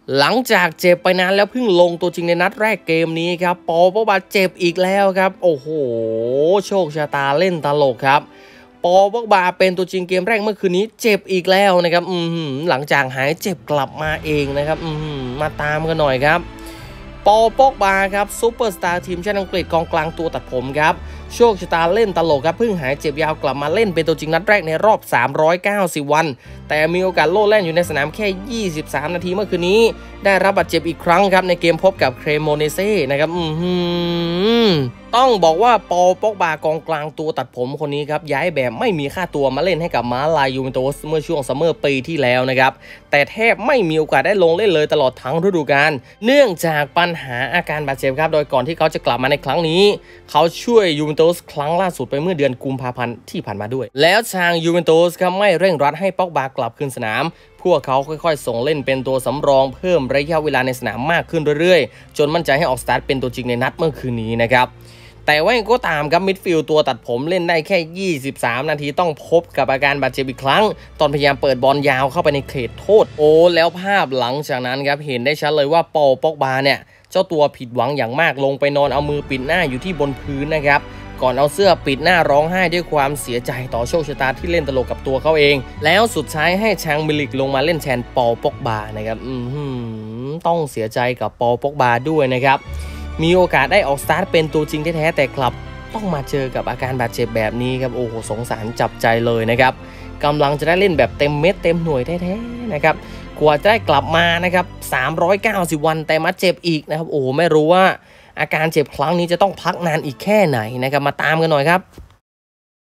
หลังจากเจ็บไปนานแล้วเพิ่งลงตัวจริงในนัดแรกเกมนี้ครับปอปอกบาเจ็บอีกแล้วครับโอ้โหโชคชะตาเล่นตลกครับปอปอกบาเป็นตัวจริงเกมแรกเมื่อคืนนี้เจ็บอีกแล้วนะครับหลังจากหายเจ็บกลับมาเองนะครับมาตามกันหน่อยครับปอปอกบาครับซูเปอร์สตาร์ทีมชาติอังกฤษกองกลางตัวตัดผมครับโชคชะตาเล่นตลกครับเพิ่งหายเจ็บยาวกลับมาเล่นเป็นตัวจริงนัดแรกในรอบ390วันแต่มีโอกาสโล่แล่นอยู่ในสนามแค่23นาทีเมื่อคืนนี้ได้รับบาดเจ็บอีกครั้งครับในเกมพบกับเครโมเนเซ่นะครับต้องบอกว่าปอปอกบากองกลางตัวตัดผมคนนี้ครับย้ายแบบไม่มีค่าตัวมาเล่นให้กับม้าลายยูเวนตุสเมื่อช่วงซัมเมอร์ปีที่แล้วนะครับแต่แทบไม่มีโอกาสได้ลงเล่นเลยตลอดทั้งฤดูกาลเนื่องจากปัญหาอาการบาดเจ็บครับโดยก่อนที่เขาจะกลับมาในครั้งนี้เขาช่วยยูเวนตุสครั้งล่าสุดไปเมื่อเดือนกุมภาพันธ์ที่ผ่านมาด้วยแล้วทางยูเวนตุสครับไม่เร่งรัดให้ปอกบากลับคืนสนามพวกเขาค่อยๆส่งเล่นเป็นตัวสำรองเพิ่มระยะเวลาในสนามมากขึ้นเรื่อยๆจนมั่นใจให้ออกสตาร์ทเป็นตัวจริงในนัดเมื่อคืนนี้นะครับแต่ว่าก็ตามครับมิดฟิลด์ตัวตัดผมเล่นได้แค่23นาทีต้องพบกับอาการบาดเจ็บอีกครั้งตอนพยายามเปิดบอลยาวเข้าไปในเขตโทษแล้วภาพหลังจากนั้นครับเห็นได้ชัดเลยว่าปอปอกบาเนี่ยเจ้าตัวผิดหวังอย่างมากลงไปนอนเอามือปิดหน้าอยู่ที่บนพื้นนะครับก่อนเอาเสื้อปิดหน้าร้องไห้ด้วยความเสียใจต่อโชคชะตาที่เล่นตลกกับตัวเขาเองแล้วสุดท้ายให้ชางมิลิกลงมาเล่นแทนปอปอกบานะครับต้องเสียใจกับปอปอกบาด้วยนะครับมีโอกาสได้ออกสตาร์ทเป็นตัวจริงแท้ๆแต่กลับต้องมาเจอกับอาการบาดเจ็บแบบนี้ครับโอ้โหสงสารจับใจเลยนะครับกำลังจะได้เล่นแบบเต็มเม็ดเต็มหน่วยแท้ๆนะครับกว่าจะได้กลับมานะครับ390วันแต่มาเจ็บอีกนะครับโอ้ไม่รู้ว่าอาการเจ็บครั้งนี้จะต้องพักนานอีกแค่ไหนนะครับมาตามกันหน่อยครับ